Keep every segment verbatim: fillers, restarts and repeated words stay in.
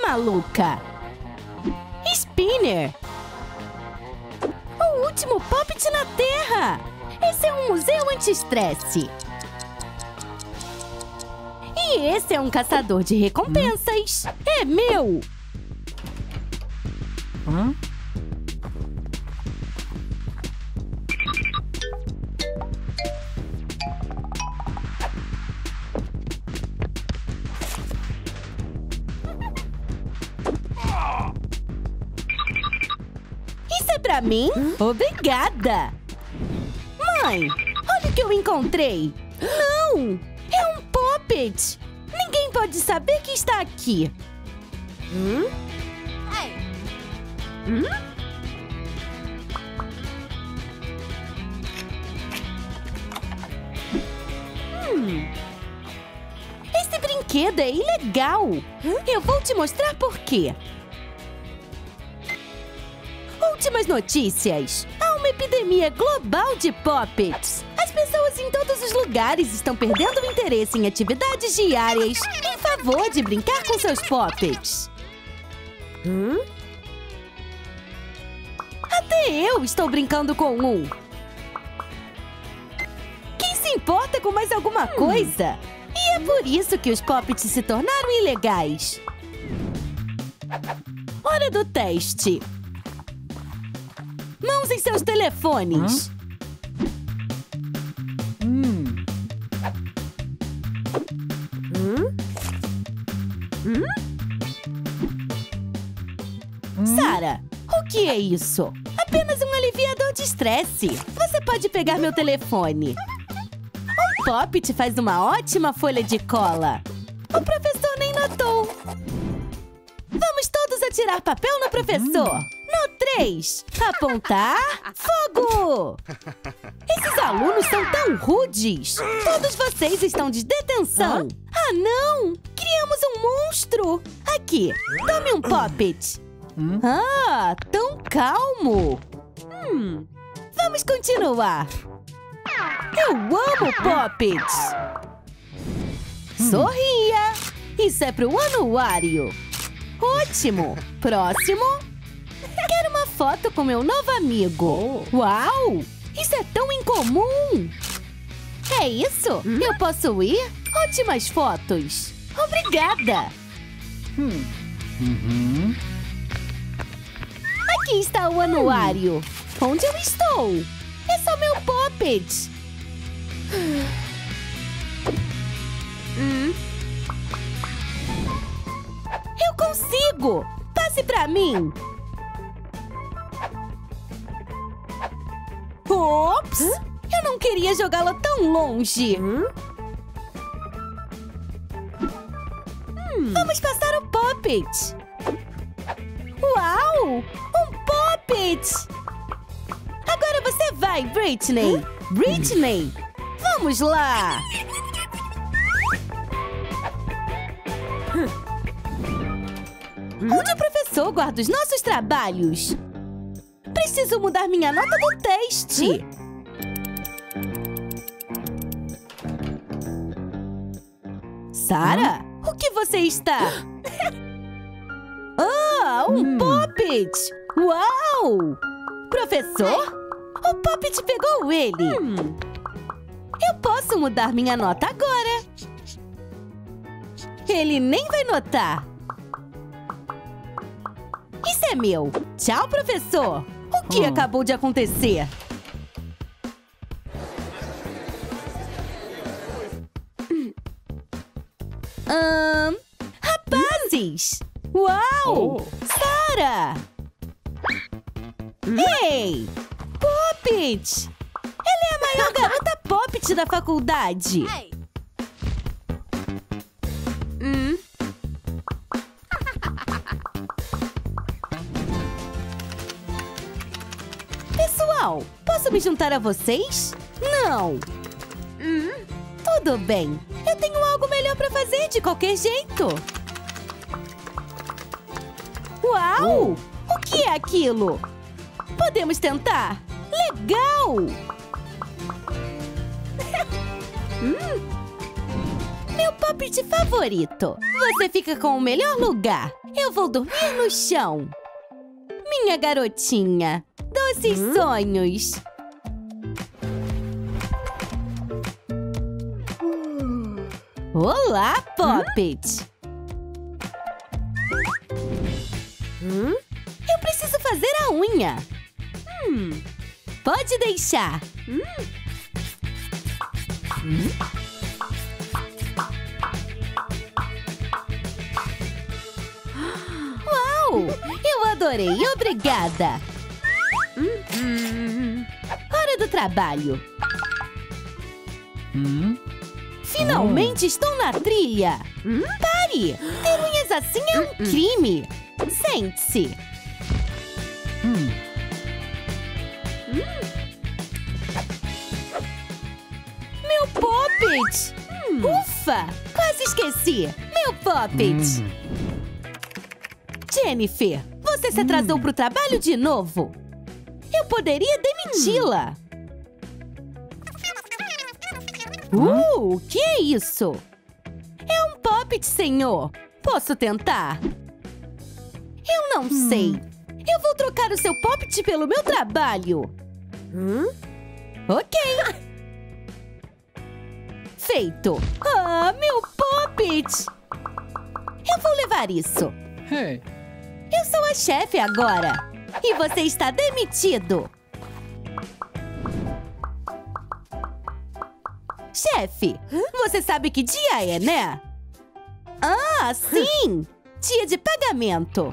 maluca! Spinner! O último Poppet na Terra! Esse é um museu anti-estresse! E esse é um caçador de recompensas! É meu! Hã? Isso é pra mim? Obrigada! Mãe, olha o que eu encontrei! Não! É um Poppet! Ninguém pode saber que está aqui! Hum? Hum? Hum. Esse brinquedo é ilegal! Eu vou te mostrar por quê! Últimas notícias! Há uma epidemia global de Poppets! As pessoas em todos os lugares estão perdendo o interesse em atividades diárias em favor de brincar com seus Poppets! Hum? Até eu estou brincando com um! Quem se importa com mais alguma coisa? E é por isso que os Poppets se tornaram ilegais! Hora do teste! Mãos em seus telefones! Hum. Hum? Hum? Sara, o que é isso? Apenas um aliviador de estresse. Você pode pegar meu telefone. Um Poppet faz uma ótima folha de cola. O professor nem notou. Vamos todos atirar papel no professor. No três, apontar, fogo! Esses alunos são tão rudes. Todos vocês estão de detenção. Ah, não! Criamos um monstro. Aqui, tome um Poppet. Hum? Ah, tão calmo! Hum, vamos continuar! Eu amo Poppets! Sorria! Isso é pro anuário! Ótimo! Próximo! Quero uma foto com meu novo amigo! Uau! Isso é tão incomum! É isso? Eu posso ir? Ótimas fotos! Obrigada! Hum. Uhum. Aqui está o anuário. Onde eu estou? É só meu Poppet. Hum. Eu consigo! Passe pra mim! Ops! Eu não queria jogá-la tão longe! Hum? Vamos passar o Poppet! Uau! Um Poppet! Agora você vai, Britney! Britney! Vamos lá! Onde o professor guarda os nossos trabalhos? Preciso mudar minha nota do teste! Sara, o que você está? Ah, um Hum. Poppet! Uau! Professor? O Poppet pegou ele! Eu posso mudar minha nota agora! Ele nem vai notar! Isso é meu! Tchau, professor! O que Oh. acabou de acontecer? Ahn... rapazes! Uau! Oh. Sara! Ei! Poppet! Ela é a maior garota Poppet da faculdade! Hum? Pessoal, posso me juntar a vocês? Não! Hum? Tudo bem. Eu tenho algo melhor pra fazer de qualquer jeito. Uau! O que é aquilo? Podemos tentar? Legal! Hum. Meu Poppet favorito. Você fica com o melhor lugar. Eu vou dormir no chão. Minha garotinha. Doces hum? sonhos. Olá, Poppet. Hum? Eu preciso fazer a unha. Hum. Pode deixar. Hum. Hum? Uau! Eu adorei. Obrigada. Hum, hum. Hora do trabalho. Hum? Finalmente oh. estou na trilha. Hum? Pare! Ter unhas assim é um crime. Sente-se. Hum. Hum. Meu Poppet! Hum. Ufa! Quase esqueci. Meu Poppet! Hum. Jennifer, você se atrasou hum. para o trabalho de novo. Eu poderia demiti-la. Hum. Uh, o que é isso? É um Poppet, senhor. Posso tentar? Eu não hum. sei. Eu vou trocar o seu Poppet pelo meu trabalho. Hum? Ok. Feito. Ah, meu Poppet! Eu vou levar isso. Hey. Eu sou a chefe agora. E você está demitido. Chefe, você sabe que dia é, né? Ah, sim! Dia de pagamento.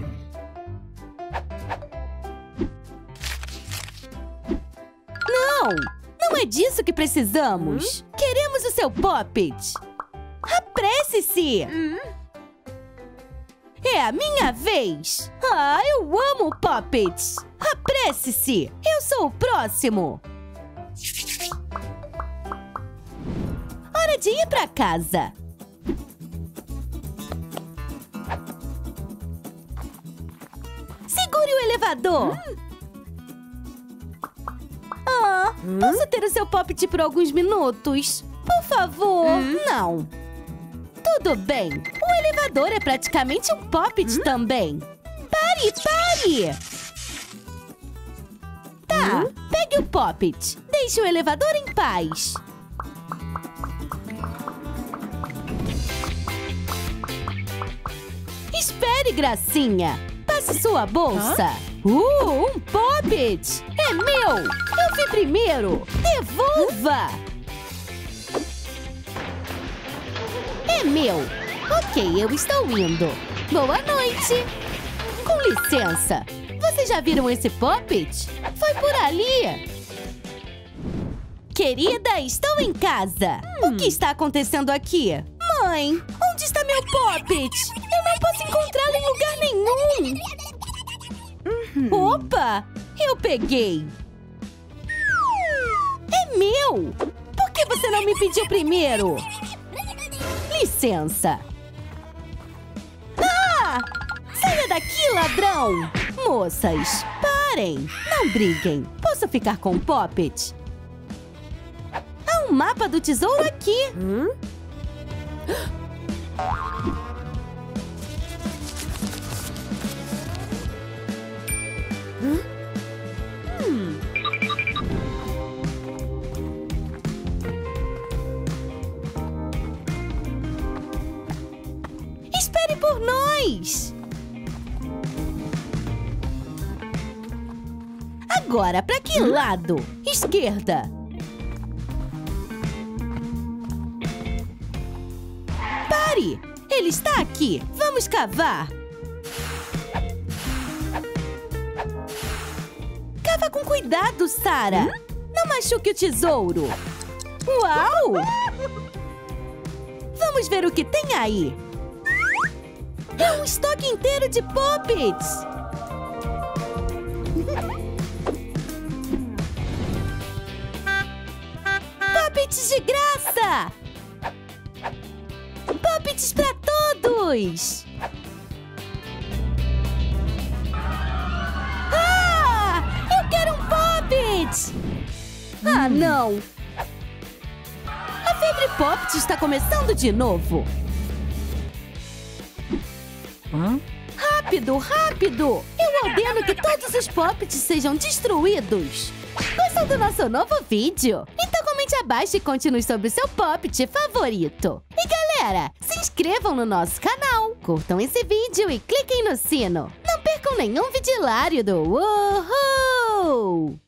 Não! Não é disso que precisamos. Hum? Queremos o seu Poppet. Apresse-se! Hum? É a minha vez. Ah, eu amo Poppets. Apresse-se! Eu sou o próximo. Hora de ir para casa. Segure o elevador. Hum? Ah, hum? Posso ter o seu Poppet por alguns minutos? Por favor. Hum? Não. Tudo bem. O elevador é praticamente um Poppet hum? também. Pare, pare! Tá, hum? pegue o Poppet. Deixe o elevador em paz. Espere, gracinha. Passe sua bolsa. Hã? Uh, um Poppet! É meu! Eu fui primeiro! Devolva! É meu! Ok, eu estou indo. Boa noite! Com licença! Vocês já viram esse Poppet? Foi por ali! Querida, estou em casa! Hum. O que está acontecendo aqui? Mãe, onde está meu Poppet? Eu não posso encontrá-lo em lugar nenhum! Uhum. Opa! Eu peguei! É meu! Por que você não me pediu primeiro? Licença! Ah! Saia daqui, ladrão! Moças, parem! Não briguem! Posso ficar com o Poppet? Há um mapa do tesouro aqui! Hum? Hum. Espere por nós! Agora, para que hum? lado? Esquerda. Pare! Ele está aqui! Vamos cavar! Cava com cuidado, Sarah! Hum? Não machuque o tesouro! Uau! Vamos ver o que tem aí! É um estoque inteiro de Poppets! Poppets de graça! Poppets para todos! Ah! Eu quero um Poppet! Ah, não! A febre Poppet está começando de novo! Hã? Rápido, rápido! Eu ordeno que todos os Poppets sejam destruídos! Gostou do nosso novo vídeo? Então comente abaixo e conte-nos sobre o seu Poppet favorito! E galera, se inscrevam no nosso canal, curtam esse vídeo e cliquem no sino! Não percam nenhum vídeo hilário do Uhul!